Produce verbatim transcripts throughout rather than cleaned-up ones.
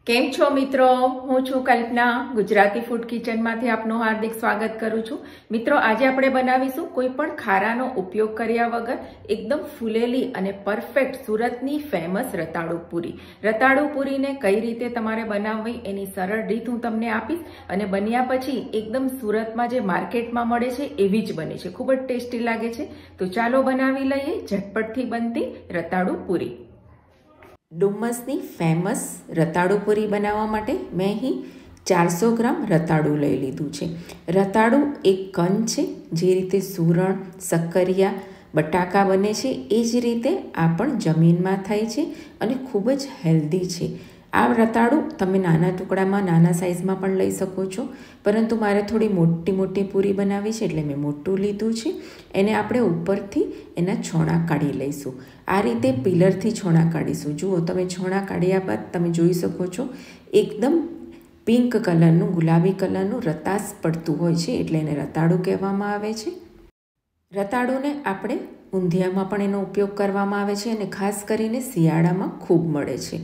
કેમ છો મિત્રો? હું છું કલ્પના. ગુજરાતી ફૂડ કિચનમાંથી આપનું હાર્દિક સ્વાગત કરું છું. મિત્રો, આજે આપણે બનાવીશું કોઈ પણ ખારાનો ઉપયોગ કર્યા વગર એકદમ ફૂલેલી અને પરફેક્ટ સુરતની ફેમસ રતાડુ પૂરી. રતાડુ પૂરીને કઈ રીતે તમારે બનાવવી એની સરળ રીત હું તમને આપીશ અને બન્યા પછી એકદમ સુરતમાં જે માર્કેટમાં મળે છે એવી જ બને છે. ખૂબ જ ટેસ્ટી લાગે છે. તો ચાલો બનાવી લઈએ ઝટપટથી બનતી રતાડુ પૂરી. ડુમસની ફેમસ રતાડુ પૂરી બનાવવા માટે મેં અહીં ચારસો ગ્રામ રતાડુ લઈ લીધું છે. રતાડુ એક કંદ છે. જે રીતે સૂરણ, સક્કરિયા, બટાકા બને છે એ જ રીતે આ પણ જમીનમાં થાય છે અને ખૂબ જ હેલ્ધી છે. આ રતાડુ તમે નાના ટુકડામાં નાના સાઇઝમાં પણ લઈ શકો છો, પરંતુ મારે થોડી મોટી મોટી પૂરી બનાવી છે એટલે મેં મોટું લીધું છે. એને આપણે ઉપરથી એના છોણા કાઢી લઈશું. આ રીતે પિલરથી છોણા કાઢીશું. જુઓ, તમે છોણા કાઢ્યા બાદ તમે જોઈ શકો છો એકદમ પિંક કલરનું, ગુલાબી કલરનું રતાસ પડતું હોય છે એટલે એને રતાડુ કહેવામાં આવે છે. રતાડુને આપણે ઊંધિયામાં પણ એનો ઉપયોગ કરવામાં આવે છે અને ખાસ કરીને શિયાળામાં ખૂબ મળે છે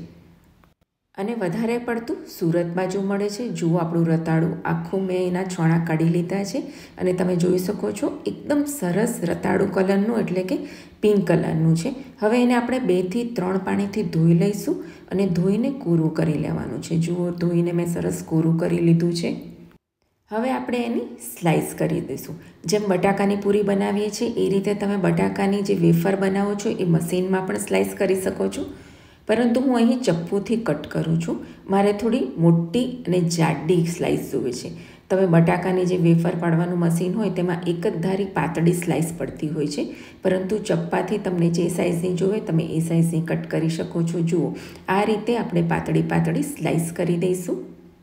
અને વધારે પડતું સુરત બાજુ મળે છે. જુઓ, આપણું રતાડુ આખું મેં એના છોણા કાઢી લીધા છે અને તમે જોઈ શકો છો એકદમ સરસ રતાડુ કલરનું એટલે કે પિંક કલરનું છે. હવે એને આપણે બેથી ત્રણ પાણીથી ધોઈ લઈશું અને ધોઈને કોરું કરી લેવાનું છે. જુઓ, ધોઈને મેં સરસ કોરું કરી લીધું છે. હવે આપણે એની સ્લાઇસ કરી દઈશું. જેમ બટાકાની પૂરી બનાવીએ છીએ એ રીતે તમે બટાકાની જે વેફર બનાવો છો એ મશીનમાં પણ સ્લાઇસ કરી શકો છો, પરંતુ હું અહીં ચપ્પુથી કટ કરું છું. મારે થોડી મોટી અને જાડી સ્લાઇસ જોઈએ છે. તમે બટાકાની જે વેફર પાડવાનું મશીન હોય તેમાં એક જ ધારી પાતળી સ્લાઇસ પડતી હોય છે, પરંતુ ચપ્પાથી તમને જે સાઇઝની જોઈએ તમે એ સાઇઝની કટ કરી શકો છો. જુઓ, આ રીતે આપણે પાતળી પાતળી સ્લાઇસ કરી દઈશું.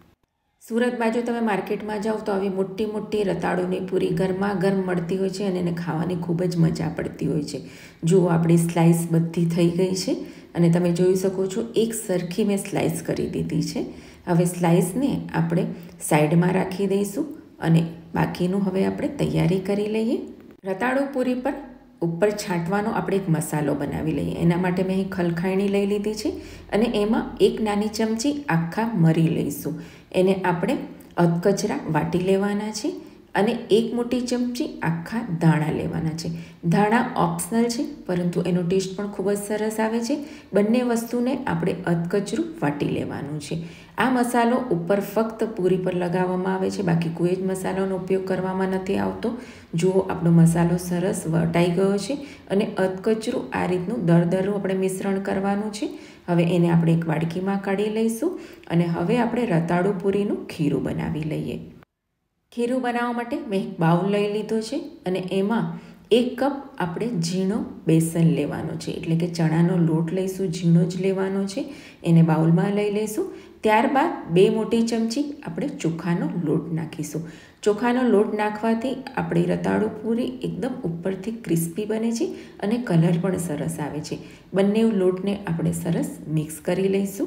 સુરત બાજુ તમે માર્કેટમાં જાઓ તો આવી મોટી મોટી રતાડુની પૂરી ગરમા ગરમ મળતી હોય છે અને એને ખાવાની ખૂબ જ મજા પડતી હોય છે. જુઓ, આપણી સ્લાઇસ બધી થઈ ગઈ છે અને તમે જોઈ શકો છો એક સરખી મેં સ્લાઇસ કરી દીધી છે. હવે સ્લાઇસને આપણે સાઈડમાં રાખી દઈશું અને બાકીનું હવે આપણે તૈયારી કરી લઈએ. રતાડુ પૂરી પર ઉપર છાંટવાનો આપણે એક મસાલો બનાવી લઈએ. એના માટે મેં અહીં ખલખાયણી લઈ લીધી છે અને એમાં એક નાની ચમચી આખા મરી લઈશું. એને આપણે અધકચરા વાટી લેવાના છે અને એક મોટી ચમચી આખા ધાણા લેવાના છે. ધાણા ઓપ્શનલ છે, પરંતુ એનો ટેસ્ટ પણ ખૂબ જ સરસ આવે છે. બંને વસ્તુને આપણે અધકચરું વાટી લેવાનું છે. આ મસાલો ઉપર ફક્ત પૂરી પર લગાવવામાં આવે છે, બાકી કોઈ જ મસાલાનો ઉપયોગ કરવામાં નથી આવતો. જુઓ, આપણો મસાલો સરસ વટાઈ ગયો છે અને અધકચરું આ રીતનું દરદરું આપણે મિશ્રણ કરવાનું છે. હવે એને આપણે એક વાડકીમાં કાઢી લઈશું અને હવે આપણે રતાડુ પૂરીનું ખીરું બનાવી લઈએ. ખીરું બનાવવા માટે મેં એક બાઉલ લઈ લીધો છે અને એમાં એક કપ આપણે ઝીણો બેસન લેવાનો છે, એટલે કે ચણાનો લોટ લઈશું, ઝીણો જ લેવાનો છે. એને બાઉલમાં લઈ લઈશું. ત્યારબાદ બે મોટી ચમચી આપણે ચોખાનો લોટ નાખીશું. ચોખાનો લોટ નાખવાથી આપણી રતાડુ પૂરી એકદમ ઉપરથી ક્રિસ્પી બને છે અને કલર પણ સરસ આવે છે. બંને લોટને આપણે સરસ મિક્સ કરી લઈશું.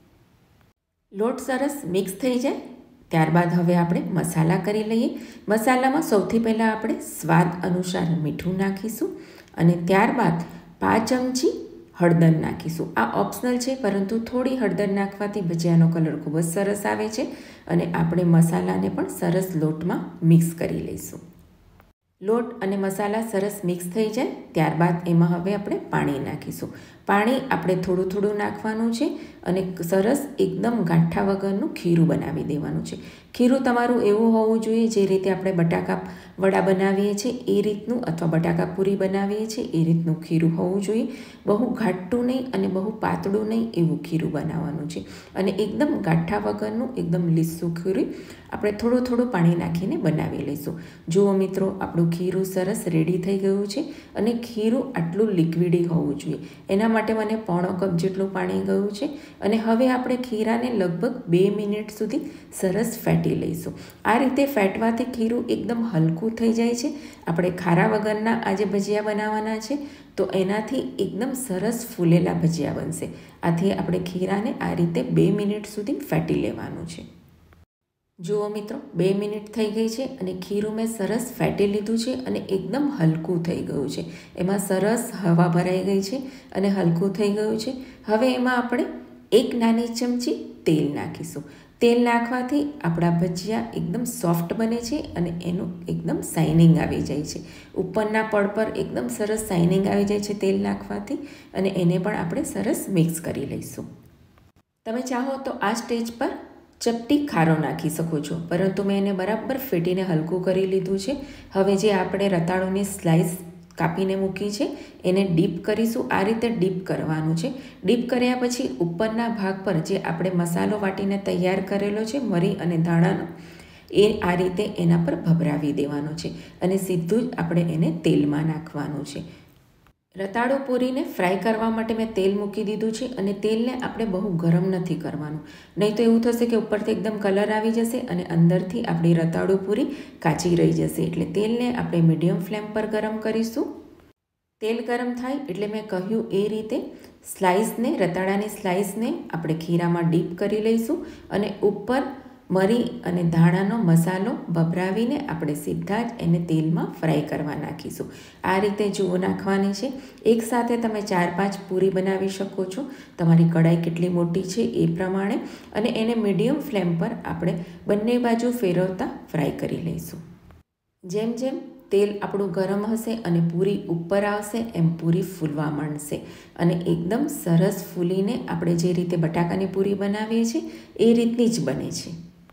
લોટ સરસ મિક્સ થઈ જાય ત્યારબાદ હવે આપણે મસાલા કરી લઈએ. મસાલામાં સૌથી પહેલાં આપણે સ્વાદ અનુસાર મીઠું નાખીશું અને ત્યારબાદ પાંચ ચમચી હળદર નાખીશું. આ ઓપ્શનલ છે, પરંતુ થોડી હળદર નાખવાથી ભજીયાનો કલર ખૂબ જ સરસ આવે છે અને આપણે મસાલાને પણ સરસ લોટમાં મિક્સ કરી લઈશું. લોટ અને મસાલા સરસ મિક્સ થઈ જાય ત્યારબાદ એમાં હવે આપણે પાણી નાખીશું. પાણી આપણે થોડું થોડું નાખવાનું છે અને સરસ એકદમ ગાંઠા વગરનું ખીરું બનાવી દેવાનું છે. ખીરું તમારું એવું હોવું જોઈએ જે રીતે આપણે બટાકા વડા બનાવીએ છીએ એ રીતનું, અથવા બટાકા પૂરી બનાવીએ છીએ એ રીતનું ખીરું હોવું જોઈએ. બહુ ઘાટું નહીં અને બહુ પાતળું નહીં એવું ખીરું બનાવવાનું છે અને એકદમ ગાંઠા વગરનું એકદમ લીસું ખીરું આપણે થોડું થોડું પાણી નાખીને બનાવી લઈશું. જુઓ મિત્રો, આપણું ખીરું સરસ રેડી થઈ ગયું છે અને ખીરું આટલું લિક્વિડી હોવું જોઈએ. એના માટે મને પોણો કપ જેટલું પાણી ગયું છે અને હવે આપણે ખીરાને લગભગ બે મિનિટ સુધી સરસ ફેટી લઈશું. આ રીતે ફેટવાથી ખીરું એકદમ હલકું થઈ જાય છે. આપણે ખારા વગરના આજે ભજીયા બનાવવાના છે તો એનાથી એકદમ સરસ ફૂલેલા ભજીયા બનશે. આથી આપણે ખીરાને આ રીતે બે મિનિટ સુધી ફેટી લેવાનું છે. જુઓ મિત્રો, બે મિનિટ થઈ ગઈ છે અને ખીરું મેં સરસ ફેટી લીધું છે અને એકદમ હલકું થઈ ગયું છે. એમાં સરસ હવા ભરાઈ ગઈ છે અને હલકું થઈ ગયું છે. હવે એમાં આપણે એક નાની ચમચી તેલ નાખીશું. તેલ નાખવાથી આપણા ભજીયા એકદમ સોફ્ટ બને છે અને એનું એકદમ શાઇનિંગ આવી જાય છે. ઉપરના પડ પર એકદમ સરસ શાઇનિંગ આવી જાય છે તેલ નાખવાથી, અને એને પણ આપણે સરસ મિક્સ કરી લઈશું. તમે ચાહો તો આ સ્ટેજ પર ચપટી ખારો નાખી શકો છો, પરંતુ મેં એને બરાબર ફેટીને હલકું કરી લીધું છે. હવે જે આપણે રતાળુની સ્લાઇસ કાપીને મૂકી છે એને ડીપ કરીશું. આ રીતે ડીપ કરવાનું છે. ડીપ કર્યા પછી ઉપરના ભાગ પર જે આપણે મસાલો વાટીને તૈયાર કરેલો છે મરી અને ધાણાનો, એ આ રીતે એના પર ભભરાવી દેવાનો છે અને સીધું જ આપણે એને તેલમાં નાખવાનું છે. રતાળુ પૂરીને ફ્રાય કરવા માટે મેં તેલ મૂકી દીધું છે અને તેલને આપણે બહુ ગરમ નથી કરવાનું, નહીં તો એવું થશે કે ઉપરથી એકદમ કલર આવી જશે અને અંદરથી આપણી રતાળુ પૂરી કાચી રહી જશે. એટલે તેલને આપણે મીડિયમ ફ્લેમ પર ગરમ કરીશું. તેલ ગરમ થાય એટલે મેં કહ્યું એ રીતે સ્લાઇસને, રતાળાની સ્લાઇસને આપણે ખીરામાં ડીપ કરી લઈશું અને ઉપર મરી અને ધાણાનો મસાલો ભભરાવીને આપણે સીધા જ એને તેલમાં ફ્રાય કરવા નાખીશું. આ રીતે જુઓ નાખવાની છે. એકસાથે તમે ચાર પાંચ પૂરી બનાવી શકો છો, તમારી કઢાઈ કેટલી મોટી છે એ પ્રમાણે, અને એને મીડિયમ ફ્લેમ પર આપણે બંને બાજુ ફેરવતા ફ્રાય કરી લઈશું. જેમ જેમ તેલ આપણું ગરમ હશે અને પૂરી ઉપર આવશે એમ પૂરી ફૂલવા માંડશે અને એકદમ સરસ ફૂલીને આપણે જે રીતે બટાકાની પૂરી બનાવીએ છીએ એ રીતની જ બને છે.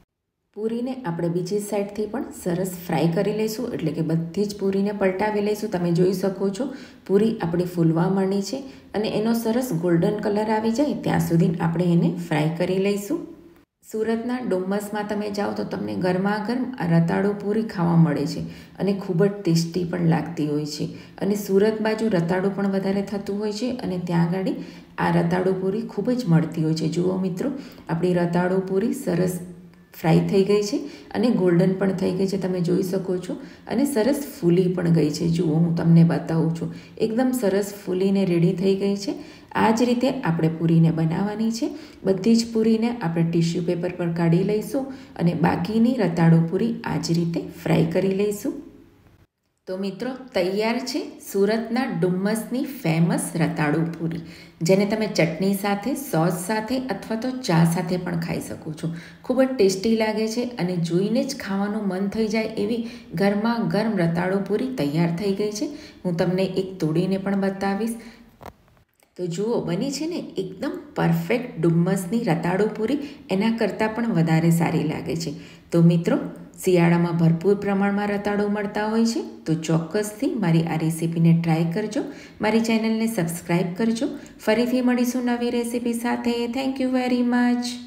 પૂરીને આપણે બીજી સાઈડથી પણ સરસ ફ્રાય કરી લઈશું, એટલે કે બધી જ પૂરીને પલટાવી લઈશું. તમે જોઈ શકો છો પૂરી આપણી ફૂલવા માંડી છે અને એનો સરસ ગોલ્ડન કલર આવી જાય ત્યાં સુધી આપણે એને ફ્રાય કરી લઈશું. સુરતના ડુમસમાં તમે જાઓ તો તમને ગરમા ગરમ આ રતાળુ પૂરી ખાવા મળે છે અને ખૂબ જ ટેસ્ટી પણ લાગતી હોય છે. અને સુરત બાજુ રતાળુ પણ વધારે થતું હોય છે અને ત્યાં આગળ આ રતાળુ પૂરી ખૂબ જ મળતી હોય છે. જુઓ મિત્રો, આપણી રતાળુ પૂરી સરસ ફ્રાય થઈ ગઈ છે અને ગોલ્ડન પણ થઈ ગઈ છે, તમે જોઈ શકો છો, અને સરસ ફૂલી પણ ગઈ છે. જુઓ, હું તમને બતાવું છું, એકદમ સરસ ફૂલીને રેડી થઈ ગઈ છે. આ જ રીતે આપણે પૂરીને બનાવવાની છે. બધી જ પૂરીને આપણે ટીશ્યુ પેપર પર કાઢી લઈશું અને બાકીની રતાળુ પૂરી આ જ રીતે ફ્રાય કરી લઈશું. તો મિત્રો, તૈયાર છે સુરતના ડુમ્મસની ફેમસ રતાળુ પૂરી, જેને તમે ચટણી સાથે, સોસ સાથે અથવા તો ચા સાથે પણ ખાઈ શકો છો. ખૂબ જ ટેસ્ટી લાગે છે અને જોઈને જ ખાવાનું મન થઈ જાય એવી ગરમા ગરમ રતાળુ પૂરી તૈયાર થઈ ગઈ છે. હું તમને એક તોડીને પણ બતાવીશ. તો જુઓ, બની છે ને એકદમ પરફેક્ટ ડુમ્મસની રતાળુ પૂરી, એના કરતાં પણ વધારે સારી લાગે છે. તો મિત્રો, શિયાળામાં ભરપૂર પ્રમાણમાં રતાળુ મળતા હોય છે, તો ચોક્કસથી મારી આ રેસીપીને ટ્રાય કરજો. મારી ચેનલને સબસ્ક્રાઈબ કરજો. ફરીથી મળીશું નવી રેસીપી સાથે. Thank you very much.